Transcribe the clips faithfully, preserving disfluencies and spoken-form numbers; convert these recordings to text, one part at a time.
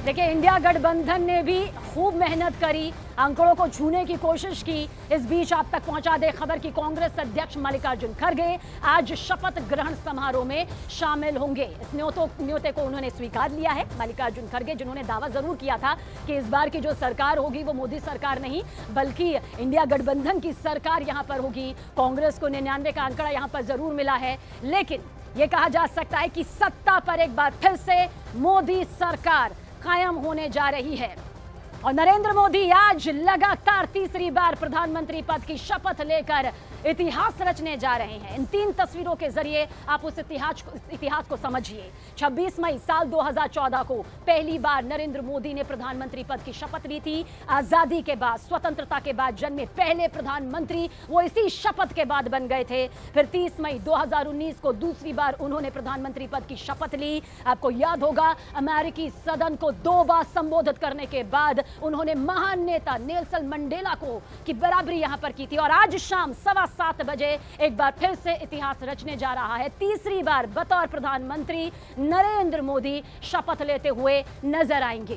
देखिए, इंडिया गठबंधन ने भी खूब मेहनत करी, आंकड़ों को छूने की कोशिश की। इस बीच आप तक पहुंचा दे खबर कि कांग्रेस अध्यक्ष मल्लिकार्जुन खड़गे आज शपथ ग्रहण समारोह में शामिल होंगे। इस न्योतों न्योते को उन्होंने स्वीकार लिया है। मल्लिकार्जुन खड़गे, जिन्होंने दावा जरूर किया था कि इस बार की जो सरकार होगी वो मोदी सरकार नहीं बल्कि इंडिया गठबंधन की सरकार यहां पर होगी। कांग्रेस को निन्यानवे का आंकड़ा यहां पर जरूर मिला है, लेकिन यह कहा जा सकता है कि सत्ता पर एक बार फिर से मोदी सरकार कायम होने जा रही है और नरेंद्र मोदी आज लगातार तीसरी बार प्रधानमंत्री पद की शपथ लेकर इतिहास रचने जा रहे हैं। इन तीन तस्वीरों के जरिए आप उस इतिहास को इतिहास को समझिए। छब्बीस मई साल दो हज़ार चौदह को पहली बार नरेंद्र मोदी ने प्रधानमंत्री पद की शपथ ली थी। आजादी के बाद, स्वतंत्रता के बाद जन्मे पहले प्रधानमंत्री वो इसी शपथ के बाद बन गए थे। फिर तीस मई दो हज़ार उन्नीस को दूसरी बार उन्होंने प्रधानमंत्री पद की शपथ ली। आपको याद होगा, अमेरिकी सदन को दो बार संबोधित करने के बाद उन्होंने महान नेता नेल्सन मंडेला को की बराबरी यहां पर की थी और आज शाम सवा सात बजे एक बार फिर से इतिहास रचने जा रहा है। तीसरी बार बतौर प्रधानमंत्री नरेंद्र मोदी शपथ लेते हुए नजर आएंगे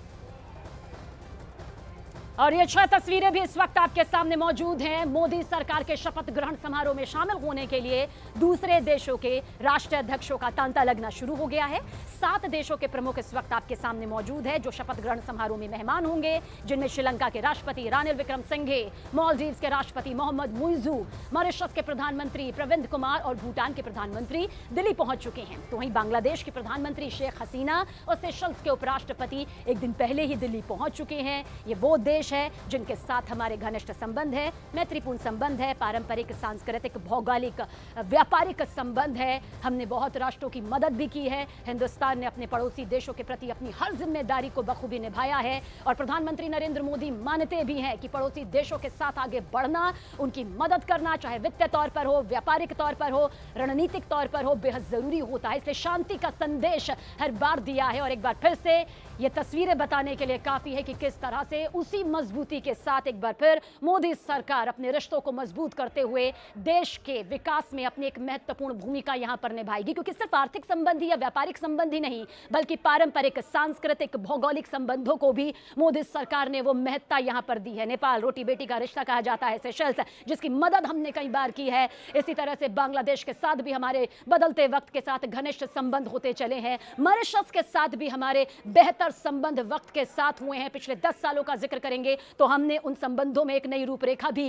और ये छह तस्वीरें भी इस वक्त आपके सामने मौजूद हैं। मोदी सरकार के शपथ ग्रहण समारोह में शामिल होने के लिए दूसरे देशों के राष्ट्राध्यक्षों का तांता लगना शुरू हो गया है। सात देशों के प्रमुख इस वक्त आपके सामने मौजूद है जो शपथ ग्रहण समारोह में मेहमान होंगे, जिनमें श्रीलंका के राष्ट्रपति रानिल विक्रमसिंघे, मालदीव्स के राष्ट्रपति मोहम्मद मुइज़ू, मॉरिशस के प्रधानमंत्री प्रविंद कुमार और भूटान के प्रधानमंत्री दिल्ली पहुंच चुके हैं। तो वहीं बांग्लादेश की प्रधानमंत्री शेख हसीना और सेशल्स के उपराष्ट्रपति एक दिन पहले ही दिल्ली पहुंच चुके हैं। ये वो देश है जिनके साथ हमारे घनिष्ठ संबंध है, मैत्रीपूर्ण संबंध है, पारंपरिक, सांस्कृतिक, भौगोलिक, व्यापारिक संबंध है। हमने बहुत राष्ट्रों की मदद भी की है। हिंदुस्तान ने अपने पड़ोसी देशों के प्रति अपनी हर जिम्मेदारी को बखूबी निभाया है और प्रधानमंत्री नरेंद्र मोदी मानते भी हैं कि पड़ोसी देशों के साथ आगे बढ़ना, उनकी मदद करना, चाहे वित्तीय तौर पर हो, व्यापारिक तौर पर हो, रणनीतिक तौर पर हो, बेहद जरूरी होता है। इसलिए शांति का संदेश हर बार दिया है और एक बार फिर से ये तस्वीरें बताने के लिए काफी है कि किस तरह से उसी मजबूती के साथ एक बार फिर मोदी सरकार अपने रिश्तों को मजबूत करते हुए देश के विकास में अपनी एक महत्वपूर्ण भूमिका यहां पर निभाएगी। क्योंकि सिर्फ आर्थिक संबंधी या व्यापारिक संबंधी नहीं बल्कि पारंपरिक, सांस्कृतिक, भौगोलिक संबंधों को भी मोदी सरकार ने वो महत्ता यहां पर दी है। नेपाल रोटी बेटी का रिश्ता कहा जाता है, सेशल्स जिसकी मदद हमने कई बार की है। इसी तरह से बांग्लादेश के साथ भी हमारे बदलते वक्त के साथ घनिष्ठ संबंध होते चले हैं। मॉरिशस के साथ भी हमारे बेहतर संबंध वक्त के साथ हुए हैं। पिछले दस सालों का जिक्र करेंगे तो हमने उन संबंधों में एक नई रूपरेखा भी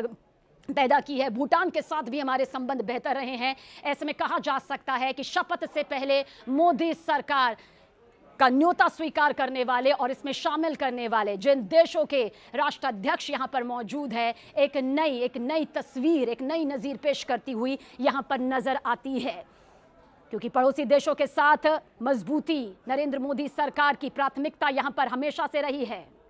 पैदा की है। भूटान के साथ भी हमारे संबंध बेहतर रहे हैं। ऐसे में कहा जा सकता है कि शपथ से पहले मोदी सरकार का न्योता स्वीकार करने वाले और इसमें शामिल करने वाले जिन देशों के राष्ट्राध्यक्ष यहां पर मौजूद है, एक नई एक नई तस्वीर, एक नई नजीर पेश करती हुई यहां पर नजर आती है। क्योंकि पड़ोसी देशों के साथ मजबूती नरेंद्र मोदी सरकार की प्राथमिकता यहां पर हमेशा से रही है।